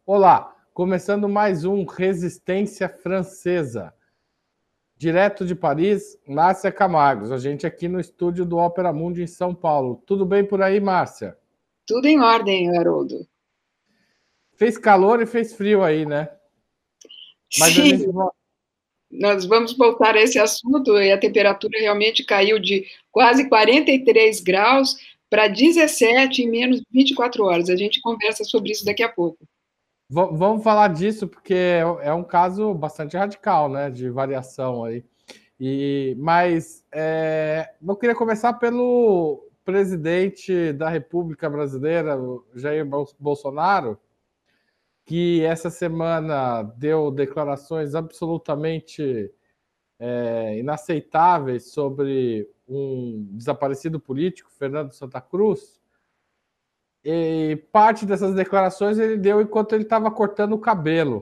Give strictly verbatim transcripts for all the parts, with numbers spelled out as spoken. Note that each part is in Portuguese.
Olá, começando mais um Resistência Francesa. Direto de Paris, Márcia Camargos, a gente aqui no estúdio do Ópera Mundi em São Paulo. Tudo bem por aí, Márcia? Tudo em ordem, Haroldo. Fez calor e fez frio aí, né? Mas a gente Sim, vo- nós vamos voltar a esse assunto e a temperatura realmente caiu de quase quarenta e três graus para dezessete em menos de vinte e quatro horas. A gente conversa sobre isso daqui a pouco. vo- vamos falar disso porque é é um caso bastante radical, né, de variação aí. E, mas é, eu queria começar pelo presidente da República Brasileira, o Jair Bol- Bolsonaro, que essa semana deu declarações absolutamente é, inaceitáveis sobre um desaparecido político, Fernando Santa Cruz. E parte dessas declarações ele deu enquanto ele estava cortando o cabelo.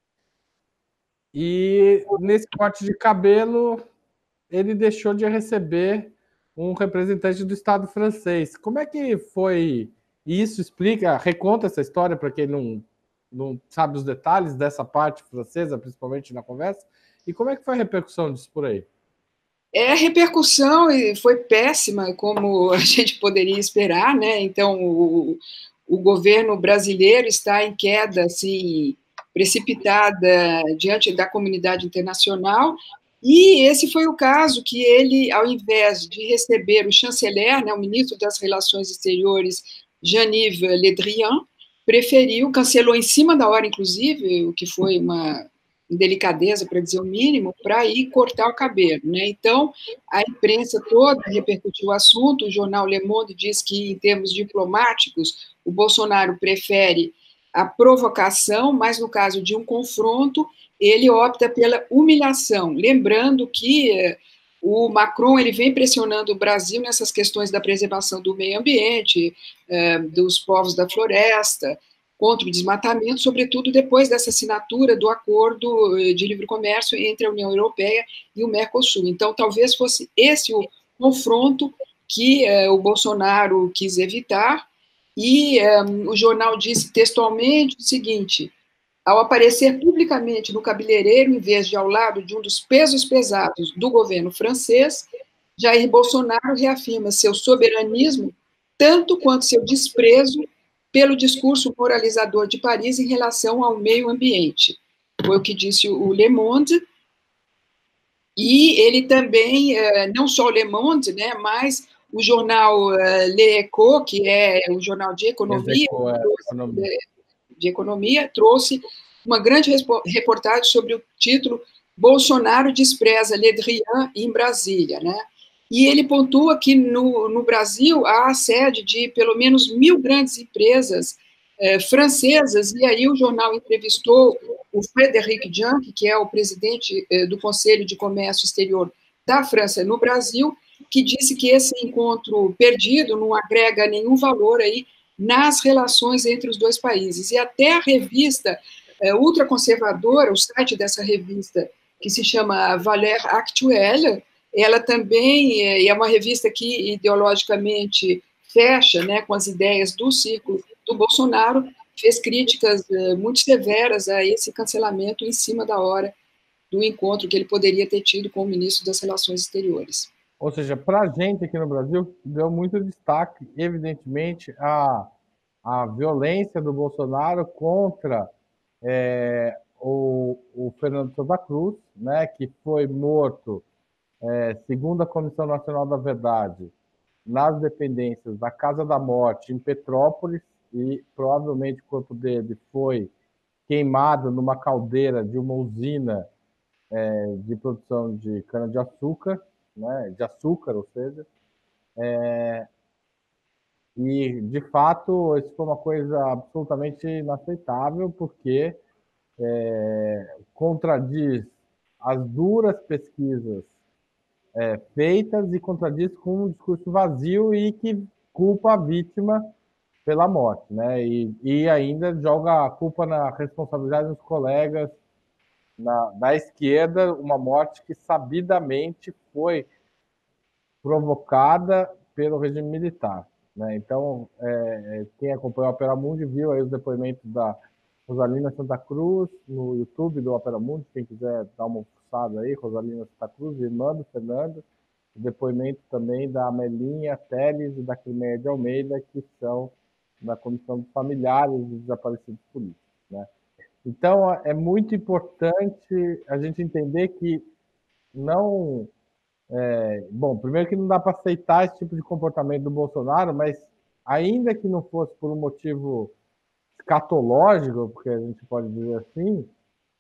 E nesse corte de cabelo, ele deixou de receber um representante do Estado francês. Como é que foi isso? Explica, reconta essa história para quem não, não sabe os detalhes dessa parte francesa, principalmente na conversa. E como é que foi a repercussão disso por aí? É, a repercussão foi péssima, como a gente poderia esperar, né? Então, o, o governo brasileiro está em queda, assim, precipitada diante da comunidade internacional, e esse foi o caso que ele, ao invés de receber o chanceler, né, o ministro das Relações Exteriores, Jean-Yves Le Drian, preferiu, cancelou em cima da hora, inclusive, o que foi uma delicadeza, para dizer o mínimo, para ir cortar o cabelo, né? Então, a imprensa toda repercutiu o assunto, o jornal Le Monde diz que, em termos diplomáticos, o Bolsonaro prefere a provocação, mas no caso de um confronto, ele opta pela humilhação, lembrando que eh, o Macron ele vem pressionando o Brasil nessas questões da preservação do meio ambiente, eh, dos povos da floresta, contra o desmatamento, sobretudo depois dessa assinatura do acordo de livre comércio entre a União Europeia e o Mercosul. Então, talvez fosse esse o confronto que eh, o Bolsonaro quis evitar, e um, o jornal disse textualmente o seguinte: ao aparecer publicamente no cabeleireiro, em vez de ao lado de um dos pesos pesados do governo francês, Jair Bolsonaro reafirma seu soberanismo tanto quanto seu desprezo pelo discurso moralizador de Paris em relação ao meio ambiente. Foi o que disse o Le Monde, e ele também, não só o Le Monde, né, mas o jornal Le Echo, que é um jornal de economia, Execou a economia. de economia, trouxe uma grande reportagem sobre o título Bolsonaro despreza Le Drian em Brasília, né? E ele pontua que no, no Brasil há a sede de pelo menos mil grandes empresas eh, francesas, e aí o jornal entrevistou o Frédéric Junk, que é o presidente eh, do Conselho de Comércio Exterior da França no Brasil, que disse que esse encontro perdido não agrega nenhum valor aí nas relações entre os dois países. E até a revista é, ultraconservadora, o site dessa revista, que se chama Valeurs Actuelles, ela também é, é uma revista que ideologicamente fecha, né, com as ideias do círculo do Bolsonaro, fez críticas é, muito severas a esse cancelamento em cima da hora do encontro que ele poderia ter tido com o ministro das Relações Exteriores. Ou seja, para a gente aqui no Brasil, deu muito destaque, evidentemente, a, a violência do Bolsonaro contra é, o, o Fernando Santa Cruz, né, que foi morto, é, segundo a Comissão Nacional da Verdade, nas dependências da Casa da Morte, em Petrópolis, e provavelmente o corpo dele foi queimado numa caldeira de uma usina é, de produção de cana-de-açúcar, né, de açúcar, ou seja, e de fato isso foi uma coisa absolutamente inaceitável, porque é, contradiz as duras pesquisas é, feitas e contradiz com um discurso vazio e que culpa a vítima pela morte, né? E, e ainda joga a culpa na responsabilidade dos colegas na, da esquerda, uma morte que sabidamente foi provocada pelo regime militar, né? Então, é, quem acompanhou a Opera Mundi viu aí os depoimentos da Rosalina Santa Cruz, no YouTube do Opera Mundi, quem quiser dar uma fuçada aí, Rosalina Santa Cruz, irmã do Fernando, depoimento também da Amelinha Teles e da Crimeia de Almeida, que são da Comissão dos Familiares dos Desaparecidos Políticos, né? Então, é muito importante a gente entender que não... É, bom, primeiro que não dá para aceitar esse tipo de comportamento do Bolsonaro, mas ainda que não fosse por um motivo escatológico, porque a gente pode dizer assim,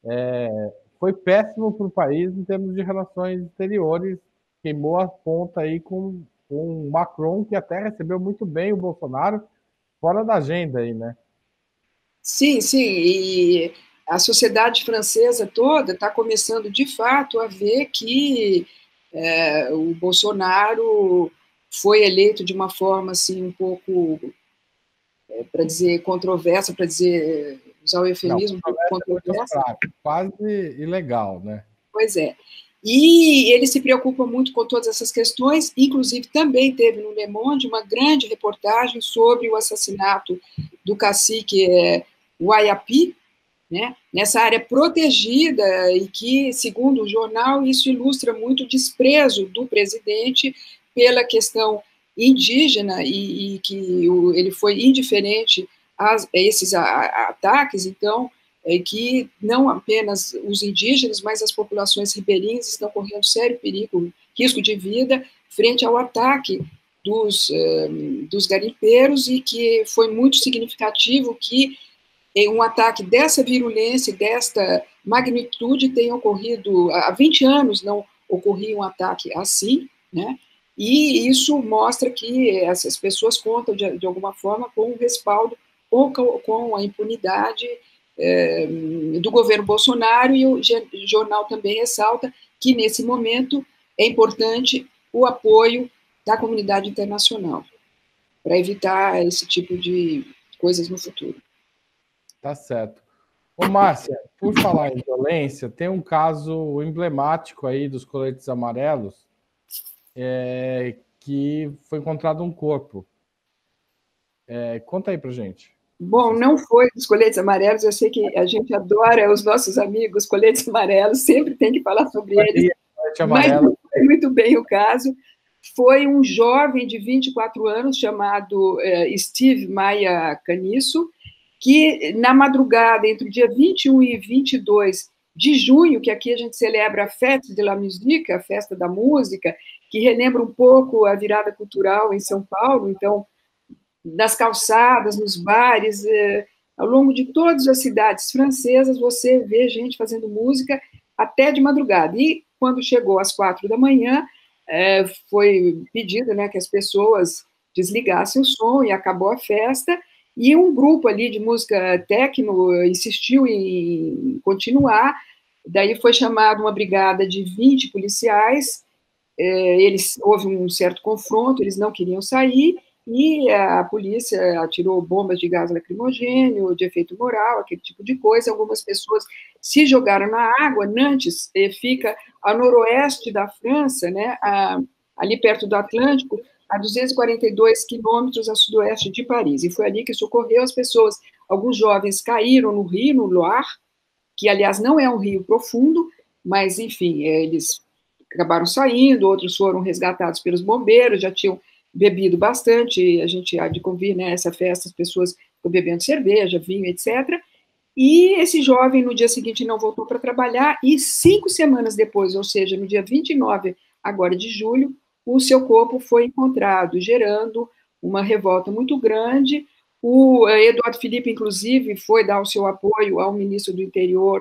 é, foi péssimo para o país em termos de relações exteriores, queimou a ponta aí com, com o Macron, que até recebeu muito bem o Bolsonaro, fora da agenda aí, né? Sim, sim, e a sociedade francesa toda está começando, de fato, a ver que é, o Bolsonaro foi eleito de uma forma, assim, um pouco, é, para dizer, controversa, para dizer, usar o Não, eufemismo, um pouco controversa. é quase ilegal, né? Pois é. E ele se preocupa muito com todas essas questões, inclusive também teve no Le Monde uma grande reportagem sobre o assassinato do cacique é, Guaiapi, né, nessa área protegida, e que, segundo o jornal, isso ilustra muito o desprezo do presidente pela questão indígena e, e que o, ele foi indiferente a, a esses a, a ataques. Então, é que não apenas os indígenas, mas as populações ribeirinhas estão correndo sério perigo, risco de vida, frente ao ataque dos, um, dos garimpeiros, e que foi muito significativo que um ataque dessa virulência, desta magnitude tenha ocorrido há vinte anos, não ocorria um ataque assim, né? E isso mostra que essas pessoas contam, de, de alguma forma, com o respaldo ou com, com a impunidade é, do governo Bolsonaro, e o jornal também ressalta que, nesse momento, é importante o apoio da comunidade internacional para evitar esse tipo de coisas no futuro. Tá certo. Ô, Márcia, por falar em violência, tem um caso emblemático aí dos coletes amarelos, é, que foi encontrado um corpo. É, conta aí pra gente. Bom, não foi dos coletes amarelos, eu sei que a gente adora os nossos amigos coletes amarelos, sempre tem que falar sobre eles, mas não foi muito bem o caso. Foi um jovem de vinte e quatro anos, chamado eh, Steve Maia Caniço, que na madrugada, entre o dia vinte e um e vinte e dois de junho, que aqui a gente celebra a Fête de la Musique, a Festa da Música, que relembra um pouco a virada cultural em São Paulo, então, nas calçadas, nos bares, eh, ao longo de todas as cidades francesas, você vê gente fazendo música até de madrugada. E quando chegou às quatro da manhã, eh, foi pedido, né, que as pessoas desligassem o som, e acabou a festa, e um grupo ali de música techno insistiu em continuar. Daí foi chamada uma brigada de vinte policiais, eh, eles, houve um certo confronto, eles não queriam sair, e a polícia atirou bombas de gás lacrimogêneo, de efeito moral, aquele tipo de coisa. Algumas pessoas se jogaram na água. Nantes fica a noroeste da França, né, a, ali perto do Atlântico, a duzentos e quarenta e dois quilômetros a sudoeste de Paris, e foi ali que socorreu as pessoas. Alguns jovens caíram no rio, no Loire, que, aliás, não é um rio profundo, mas, enfim, eles acabaram saindo, outros foram resgatados pelos bombeiros, já tinham bebido bastante, a gente há de convir, né, essa festa, as pessoas ficam bebendo cerveja, vinho, etcétera. E esse jovem, no dia seguinte, não voltou para trabalhar, e cinco semanas depois, ou seja, no dia vinte e nove agora de julho, o seu corpo foi encontrado, gerando uma revolta muito grande. O Eduardo Philippe, inclusive, foi dar o seu apoio ao ministro do Interior,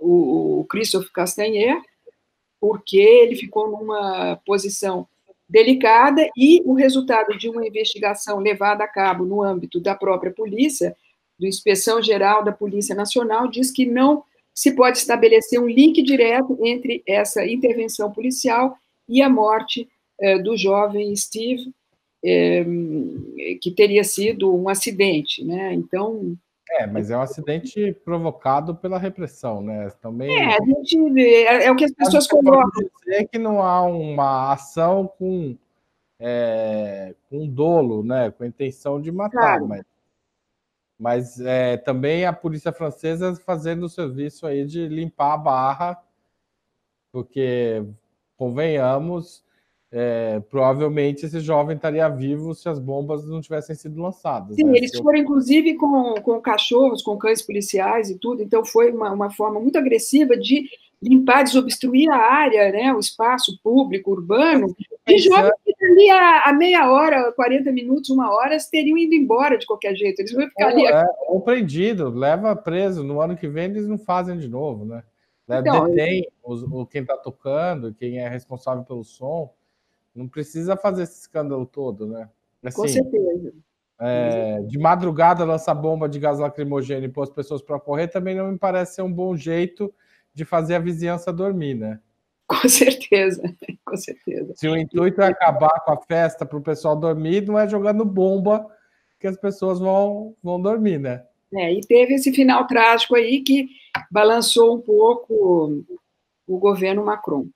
o Christophe Castaner, porque ele ficou numa posição delicada, e o resultado de uma investigação levada a cabo no âmbito da própria polícia, do Inspeção Geral da Polícia Nacional, diz que não se pode estabelecer um link direto entre essa intervenção policial e a morte eh, do jovem Steve, eh, que teria sido um acidente, né? Então... É, mas é um acidente provocado pela repressão, né? Também... É, a gente vê, é, é o que as pessoas colocam. Dizer que não há uma ação com, é, com dolo, né? Com a intenção de matar, Claro. mas... Mas é, também a polícia francesa fazendo o serviço aí de limpar a barra, porque, convenhamos, é, provavelmente esse jovem estaria vivo se as bombas não tivessem sido lançadas. Sim, Né? eles Se eu... foram, inclusive, com, com cachorros, com cães policiais e tudo, então foi uma, uma forma muito agressiva de limpar, desobstruir a área, né, o espaço público, urbano, de jovens que ali a, a meia hora, quarenta minutos, uma hora, teriam ido embora de qualquer jeito, eles iam ficar ali. Ou, é, ou prendido, leva preso, no ano que vem eles não fazem de novo, né? Então, Detém os, o, quem está tocando, quem é responsável pelo som, não precisa fazer esse escândalo todo, né? Assim, com certeza. É, de madrugada lançar bomba de gás lacrimogêneo e pôr as pessoas para correr também não me parece ser um bom jeito de fazer a vizinhança dormir, né? Com certeza, com certeza. Se o intuito é acabar com a festa para o pessoal dormir, não é jogando bomba que as pessoas vão, vão dormir, né? É, e teve esse final trágico aí que balançou um pouco o governo Macron.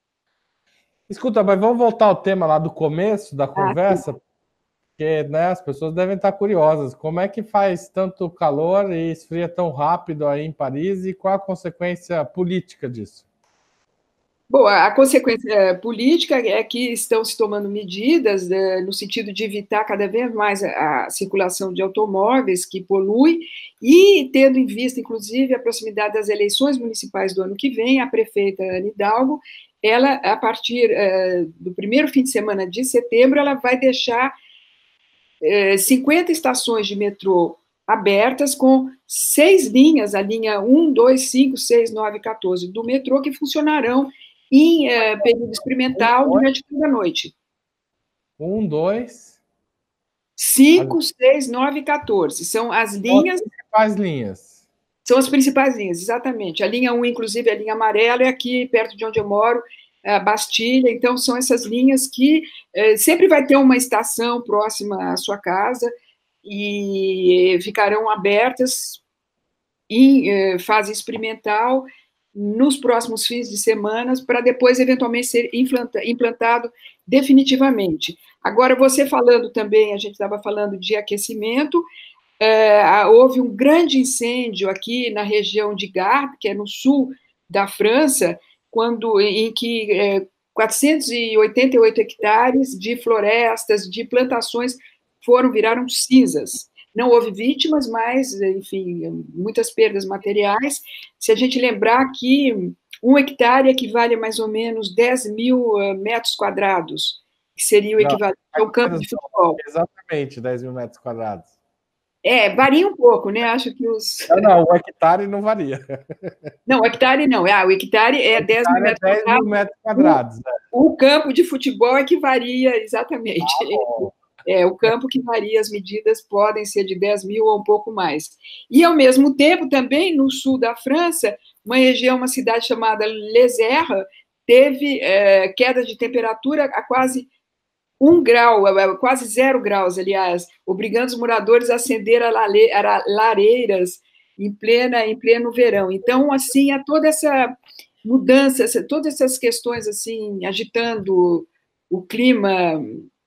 Escuta, mas vamos voltar ao tema lá do começo da Ah, conversa, porque né, as pessoas devem estar curiosas. Como é que faz tanto calor e esfria tão rápido aí em Paris e qual a consequência política disso? bom, a consequência política é que estão se tomando medidas né, no sentido de evitar cada vez mais a, a circulação de automóveis que polui e tendo em vista, inclusive, a proximidade das eleições municipais do ano que vem, a prefeita Anne Hidalgo, ela, a partir uh, do primeiro fim de semana de setembro, ela vai deixar uh, cinquenta estações de metrô abertas com seis linhas, a linha um, dois, cinco, seis, nove, quatorze do metrô, que funcionarão em uh, período experimental durante toda a noite. Um, dois. cinco, seis, nove e quatorze. São as linhas. As principais linhas. São as principais linhas, exatamente. A linha um, inclusive, a linha amarela, é aqui perto de onde eu moro, a Bastilha. Então, são essas linhas que eh, sempre vai ter uma estação próxima à sua casa e ficarão abertas em eh, fase experimental nos próximos fins de semana, para depois, eventualmente, ser implantado definitivamente. Agora, você falando também, a gente estava falando de aquecimento, é, houve um grande incêndio aqui na região de Gard, que é no sul da França, quando, em que é, quatrocentos e oitenta e oito hectares de florestas, de plantações, foram, viraram cinzas. Não houve vítimas, mas, enfim, muitas perdas materiais. Se a gente lembrar que um hectare equivale a mais ou menos dez mil metros quadrados, que seria o equivalente a um campo de futebol. Exatamente, dez mil metros quadrados. É, varia um pouco, né? Acho que os. Não, não, o hectare não varia. Não, o hectare não. Ah, o hectare é dez mil metros quadrados. dez mil metros quadrados. O, o campo de futebol é que varia, exatamente. Ah, é, o campo que varia, as medidas podem ser de dez mil ou um pouco mais. E, ao mesmo tempo, também no sul da França, uma região, uma cidade chamada Les Erres, teve é, queda de temperatura a quase um grau, quase zero graus, aliás, obrigando os moradores a acender a lareiras em, plena, em pleno verão. Então, assim, há toda essa mudança, todas essas questões, assim, agitando o clima,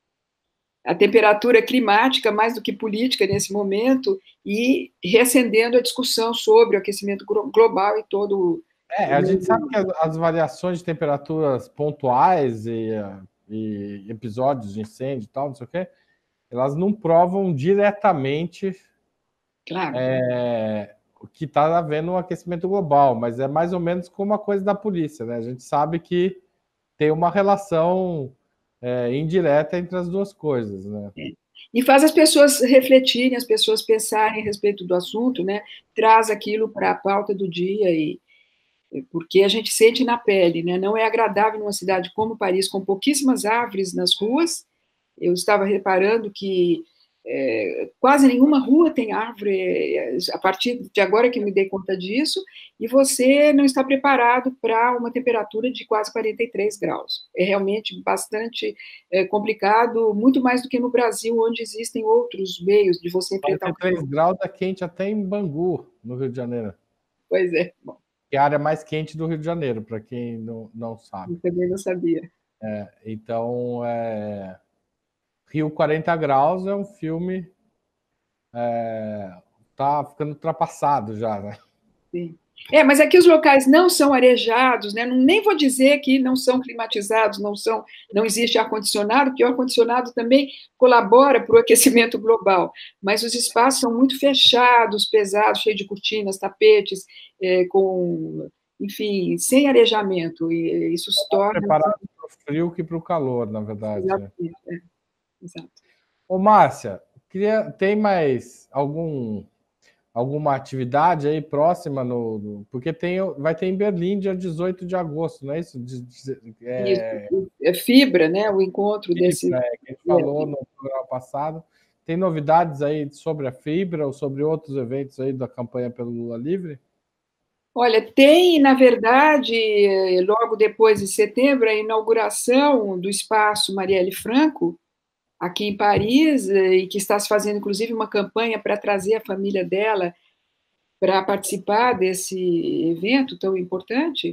a temperatura climática, mais do que política nesse momento, e reacendendo a discussão sobre o aquecimento global e todo... É, a gente sabe que as, as variações de temperaturas pontuais e... e episódios de incêndio e tal, não sei o quê, elas não provam diretamente claro. é, o que está havendo um aquecimento global, mas é mais ou menos como a coisa da polícia, né? A gente sabe que tem uma relação é, indireta entre as duas coisas, né? É. E faz as pessoas refletirem, as pessoas pensarem a respeito do assunto, né? Traz aquilo para a pauta do dia e porque a gente sente na pele, né? Não é agradável numa cidade como Paris, com pouquíssimas árvores nas ruas. Eu estava reparando que é, quase nenhuma rua tem árvore, a partir de agora que me dei conta disso, e você não está preparado para uma temperatura de quase quarenta e três graus. É realmente bastante é, complicado, muito mais do que no Brasil, onde existem outros meios de você enfrentar o calor. quarenta e três graus é quente até em Bangu, no Rio de Janeiro. Pois é. Bom. Que é a área mais quente do Rio de Janeiro, para quem não, não sabe. Eu também não sabia. É, então, é... Rio quarenta graus é um filme é... tá ficando ultrapassado já, né? Sim. É, mas aqui os locais não são arejados, né? Não, nem vou dizer que não são climatizados, não são, não existe ar-condicionado, porque o ar-condicionado também colabora para o aquecimento global, mas os espaços são muito fechados, pesados, cheios de cortinas, tapetes, é, com, enfim, sem arejamento, e isso se torna... Preparado para o frio que para o calor, na verdade. Exatamente, é. Exato. Ô, Márcia, queria, tem mais algum... alguma atividade aí próxima no, no, porque tem, vai ter em Berlim dia dezoito de agosto, não é isso? De, de, é... Isso, é Fibra, né? O encontro Fibra, desse... é, que a gente falou no programa passado. Tem novidades aí sobre a Fibra ou sobre outros eventos aí da campanha pelo Lula Livre? Olha, tem, na verdade, logo depois de setembro, a inauguração do Espaço Marielle Franco, aqui em Paris, e que está se fazendo, inclusive, uma campanha para trazer a família dela para participar desse evento tão importante,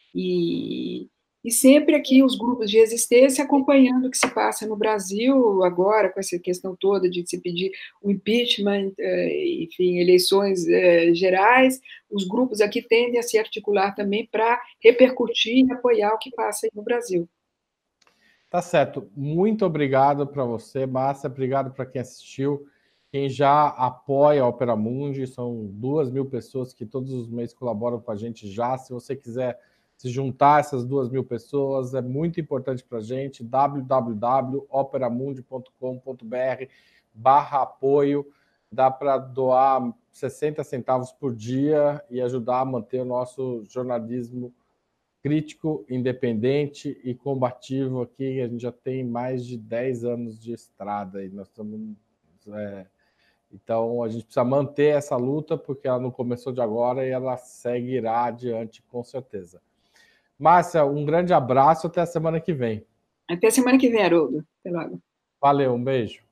e, e sempre aqui os grupos de resistência acompanhando o que se passa no Brasil agora, com essa questão toda de se pedir o impeachment, enfim, eleições gerais, os grupos aqui tendem a se articular também para repercutir e apoiar o que passa aí no Brasil. Tá certo. Muito obrigado para você, Márcia. Obrigado para quem assistiu. Quem já apoia a Opera Mundi, são duas mil pessoas que todos os meses colaboram com a gente já. Se você quiser se juntar a essas duas mil pessoas, é muito importante para a gente. w w w ponto operamundi ponto com ponto b r barra apoio. Dá para doar sessenta centavos por dia e ajudar a manter o nosso jornalismo crítico, independente e combativo aqui. A gente já tem mais de dez anos de estrada e nós estamos... É, então, a gente precisa manter essa luta, porque ela não começou de agora e ela seguirá adiante, com certeza. Márcia, um grande abraço, até a semana que vem. Até a semana que vem, Haroldo. Até logo. Valeu, um beijo.